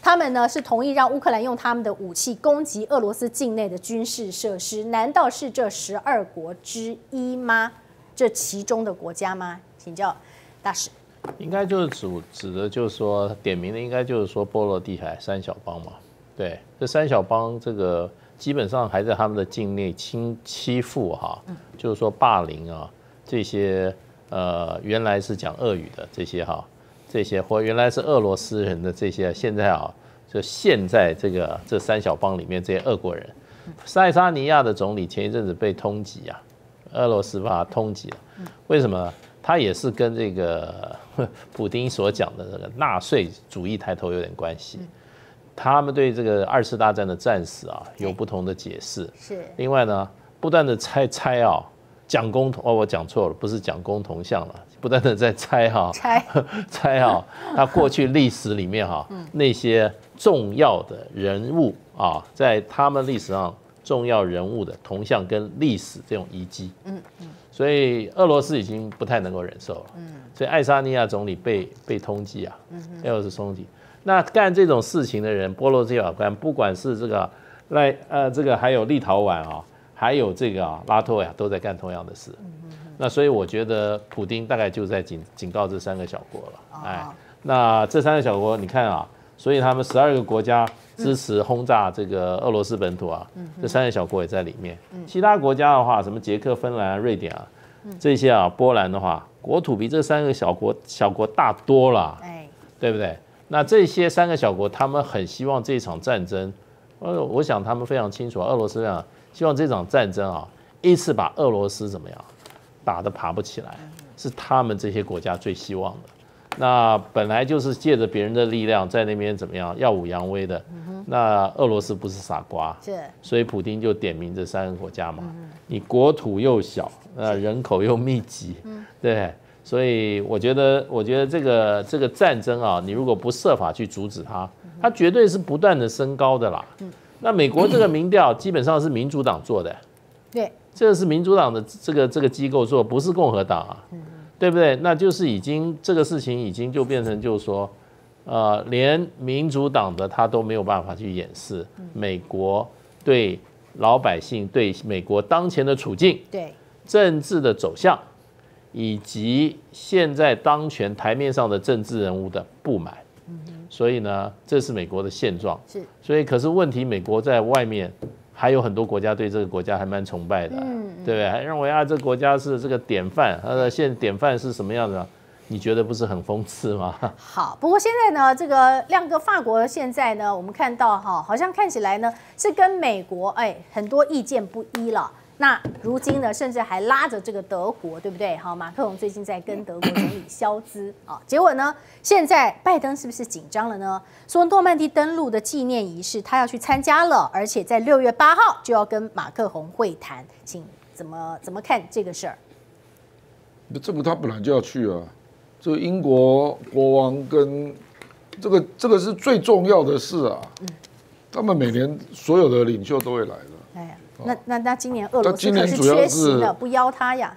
他们呢是同意让乌克兰用他们的武器攻击俄罗斯境内的军事设施，难道是这12国之一吗？这其中的国家吗？请教大使。 应该就是指的，就是说点名的，应该就是说波罗的海三小邦嘛。对，这三小邦这个基本上还在他们的境内欺负哈，就是说霸凌啊这些原来是讲俄语的这些哈。这些或原来是俄罗斯人的这些，现在啊，就现在这三小邦里面这些俄国人，爱沙尼亚的总理前一阵子被通缉啊，俄罗斯把他通缉了，为什么？他也是跟这个普丁所讲的这个纳粹主义抬头有点关系。他们对这个2次大战的战史啊有不同的解释。是。另外呢，不断的猜啊，蒋公铜我讲错了，不是蒋公铜像了。不断的在猜哈，猜哈，他过去历史里面哈，那些重要的人物啊，在他们历史上重要人物的铜像跟历史这种遗迹，所以俄罗斯已经不太能够忍受了，所以爱沙尼亚总理被通缉啊，俄罗斯通缉。那干这种事情的人，波罗的海干，不管是这个这个还有立陶宛啊，还有这个拉脱维亚，都在干同样的事。那所以我觉得普丁大概就在警告这3个小国了，哎，那这3个小国你看啊，所以他们12个国家支持轰炸这个俄罗斯本土啊，这3个小国也在里面。其他国家的话，什么捷克、芬兰、瑞典啊，这些啊，波兰的话，国土比这3个小国大多了，对不对？那这些3个小国，他们很希望这场战争，我想他们非常清楚，俄罗斯啊，希望这场战争啊，一次把俄罗斯怎么样？打得爬不起来，是他们这些国家最希望的。那本来就是借着别人的力量在那边怎么样耀武扬威的。那俄罗斯不是傻瓜，所以普丁就点名这3个国家嘛。你国土又小，人口又密集，对，所以我觉得这个战争啊，你如果不设法去阻止它，它绝对是不断的升高的啦。那美国这个民调基本上是民主党做的，对。这个是民主党的这个机构做，不是共和党啊，对不对？那就是已经这个事情已经就变成就是说，连民主党的他都没有办法去掩饰美国对老百姓、对美国当前的处境、对政治的走向，以及现在当权台面上的政治人物的不满。所以呢，这是美国的现状。所以可是问题，美国在外面。还有很多国家对这个国家还蛮崇拜的，对不对？还认为啊，这个国家是这个典范，它的典范是什么样的？你觉得不是很讽刺吗？ 好，不过现在呢，这个亮哥，法国现在呢，我们看到哈，好像看起来呢是跟美国很多意见不一了。那如今呢，甚至还拉着这个德国，对不对？好，马克龙最近在跟德国总理肖兹啊，结果呢，现在拜登是不是紧张了呢？说诺曼底登陆的纪念仪式，他要去参加了，而且在6月8号就要跟马克龙会谈，请怎么看这个事儿？ 这个他本来就要去啊，这个英国国王跟这个是最重要的事啊，他们每年所有的领袖都会来的。 那今年俄罗斯可是缺席了，不邀他呀？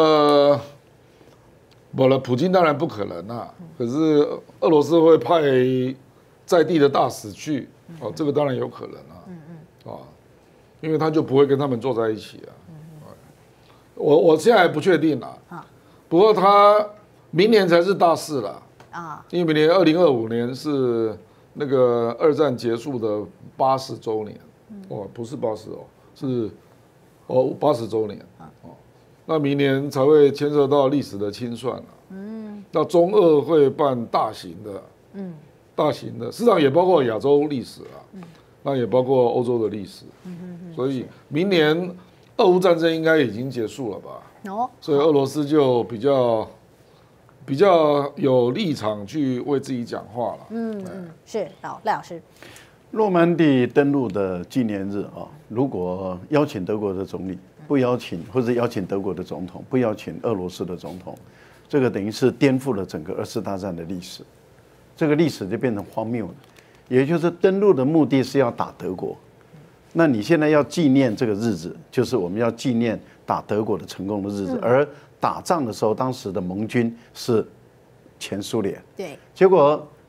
不了，普京当然不可能啊。可是俄罗斯会派在地的大使去，这个当然有可能啊。因为他就不会跟他们坐在一起啊。我现在还不确定啦。不过他明年才是大事啦。因为明年2025年是那个2战结束的80周年。不是80哦。是80周年那明年才会牵涉到历史的清算那中俄会办大型的，事实上也包括亚洲历史那也包括欧洲的历史，所以明年俄乌战争应该已经结束了吧？所以俄罗斯就比较有立场去为自己讲话了。 是，好，赖老师。 诺曼底登陆的纪念日啊，如果邀请德国的总理，不邀请，或者邀请德国的总统，不邀请俄罗斯的总统，这个等于是颠覆了整个2次大战的历史，这个历史就变成荒谬了。也就是登陆的目的是要打德国，那你现在要纪念这个日子，就是我们要纪念打德国的成功的日子，而打仗的时候，当时的盟军是前苏联，对，结果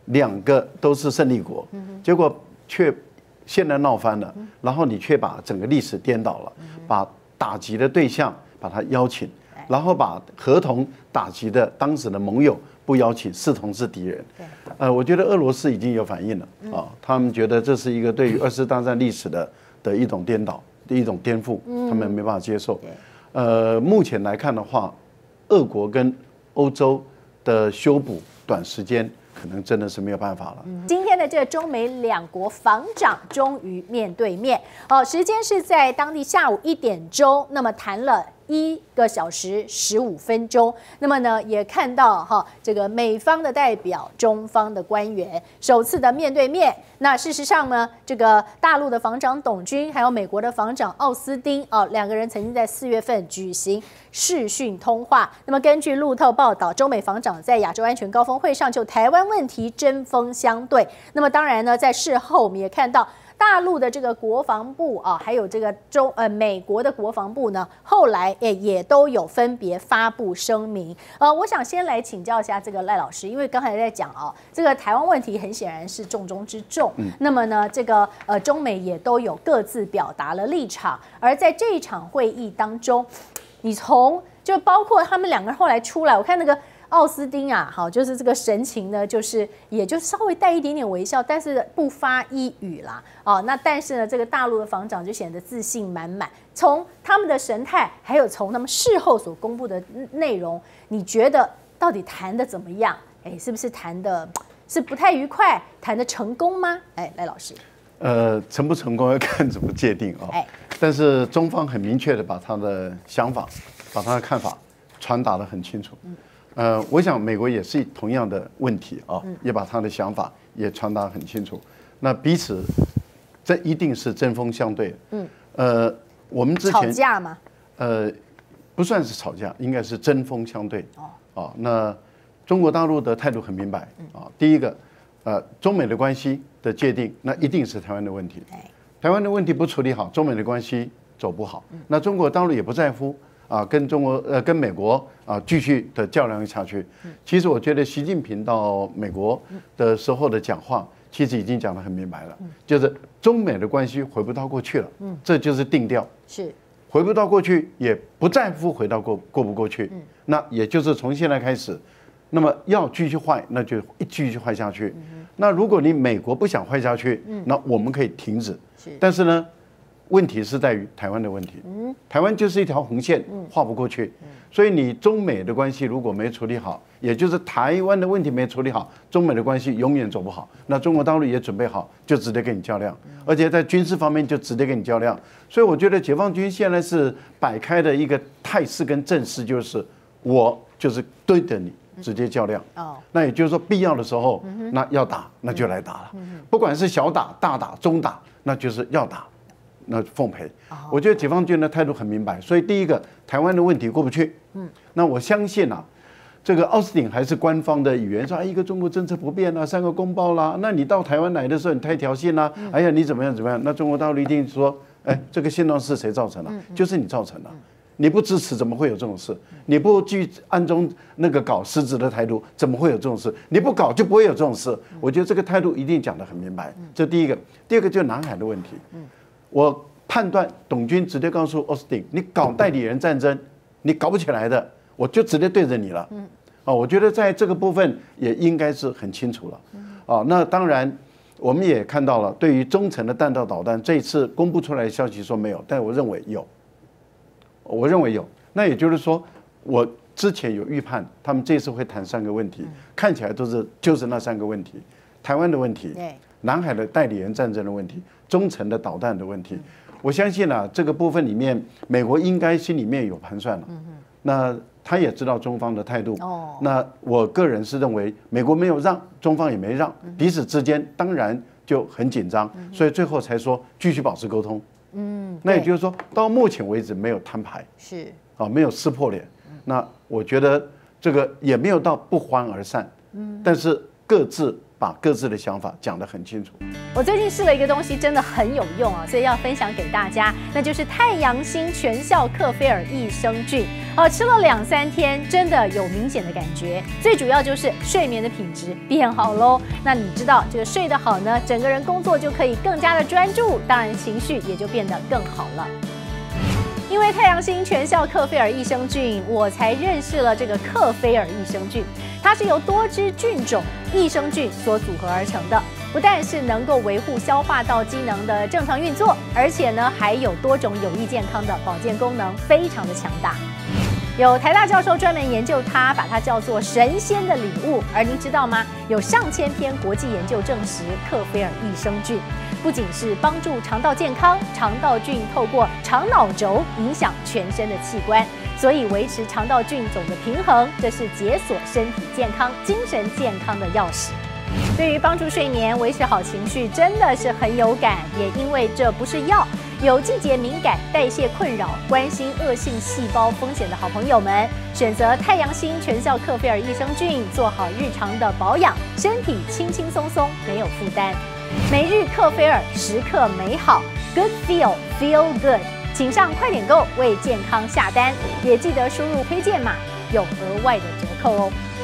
2个都是胜利国，结果却现在闹翻了，然后你却把整个历史颠倒了，把打击的对象把他邀请，然后把合同打击的当时的盟友不邀请，视同是敌人。我觉得俄罗斯已经有反应了啊，他们觉得这是一个对于2次大战历史的一种颠倒，一种颠覆，他们没办法接受。目前来看的话，俄国跟欧洲的修补，短时间可能真的是没有办法了。 今天的这个中美2国防长终于面对面，时间是在当地下午1点钟，那么谈了1个小时15分钟。那么呢，也看到这个美方的代表、中方的官员首次的面对面。那事实上呢，这个大陆的防长董军，还有美国的防长奥斯汀2个人曾经在4月份举行视讯通话。那么根据路透报道，中美防长在亚洲安全高峰会上就台湾问题针锋相对。那么当然呢，在事后我们也看到大陆的这个国防部还有这个美国的国防部呢，后来也都有分别发布声明。我想先来请教一下这个赖老师，因为刚才在讲这个台湾问题很显然是重中之重。那么呢，这个中美也都有各自表达了立场，而在这一场会议当中，你就包括他们2个人后来出来，我看那个奥斯汀就是这个神情呢，就是也就稍微带一点点微笑，但是不发一语啦。那但是呢，这个大陆的防长就显得自信满满。从他们的神态，还有从他们事后所公布的内容，你觉得到底谈的怎么样？是不是谈的是不太愉快？谈的成功吗？赖老师。 成不成功要看怎么界定但是中方很明确的把他的想法、把他的看法传达得很清楚。我想美国也是同样的问题也把他的想法也传达很清楚。那彼此这一定是针锋相对。我们之前吵架吗？ 不算是吵架，应该是针锋相对。那中国大陆的态度很明白第一个，中美的关系的界定，那一定是台湾的问题。台湾的问题不处理好，中美的关系走不好。那中国大陆也不在乎。跟美国继续的较量下去。其实我觉得习近平到美国的时候的讲话，其实已经讲得很明白了，就是中美的关系回不到过去了，这就是定调， 是回不到过去，也不在乎回到过不过去。那也就是从现在开始，那么要继续坏，那就继续坏下去。那如果你美国不想坏下去，那我们可以停止。但是呢，问题是在于台湾的问题，台湾就是一条红线，划不过去。所以你中美的关系如果没处理好，也就是台湾的问题没处理好，中美的关系永远走不好。那中国大陆也准备好，就直接跟你较量，而且在军事方面就直接跟你较量。所以我觉得解放军现在是摆开的一个态势跟阵势，就是我就是对着你直接较量。那也就是说必要的时候，那要打那就来打了，不管是小打、大打、中打，那就是要打。那奉陪，我觉得解放军的态度很明白，所以第一个台湾的问题过不去，那我相信这个奥斯汀还是官方的语言说，一个中国政策不变3个公报啦，那你到台湾来的时候你太挑衅啦，哎呀你怎么样，那中国大陆一定说，这个现状是谁造成的？就是你造成的，你不支持怎么会有这种事？你不去暗中那个搞实质的态度，怎么会有这种事？你不搞就不会有这种事。我觉得这个态度一定讲得很明白，这第一个。第二个就是南海的问题。我判断董军直接告诉奥斯汀，你搞代理人战争，你搞不起来的，我就直接对着你了。我觉得在这个部分也应该是很清楚了。那当然我们也看到了，对于中程的弹道导弹，这一次公布出来的消息说没有，但我认为有。那也就是说，我之前有预判，他们这次会谈3个问题，看起来就是那3个问题：台湾的问题，南海的代理人战争的问题，中程的导弹的问题。我相信这个部分里面，美国应该心里面有盘算了。那他也知道中方的态度。那我个人是认为，美国没有让，中方也没让，彼此之间当然就很紧张，所以最后才说继续保持沟通。那也就是说，到目前为止没有摊牌， 是没有撕破脸。那我觉得这个也没有到不欢而散，但是各自把各自的想法讲得很清楚。 我最近试了一个东西，真的很有用啊，所以要分享给大家，那就是太阳星全效克菲尔益生菌。吃了2-3天，真的有明显的感觉。最主要就是睡眠的品质变好喽。那你知道这个睡得好呢，整个人工作就可以更加的专注，当然情绪也就变得更好了。因为太阳星全效克菲尔益生菌，我才认识了这个克菲尔益生菌。它是由多支菌种益生菌所组合而成的，不但是能够维护消化道机能的正常运作，而且呢还有多种有益健康的保健功能，非常的强大。有台大教授专门研究它，把它叫做神仙的礼物。而您知道吗？有上千篇国际研究证实，克菲尔益生菌不仅是帮助肠道健康，肠道菌透过肠脑轴影响全身的器官，所以维持肠道菌种的平衡，这是解锁身体健康、精神健康的钥匙。对于帮助睡眠、维持好情绪，真的是很有感。也因为这不是药，有季节敏感、代谢困扰、关心恶性细胞风险的好朋友们，选择太阳星全效克菲尔益生菌，做好日常的保养，身体轻轻松松，没有负担。每日克菲尔，时刻美好 ，Good Feel Good， 请上快点购为健康下单，也记得输入推荐码，有额外的折扣哦。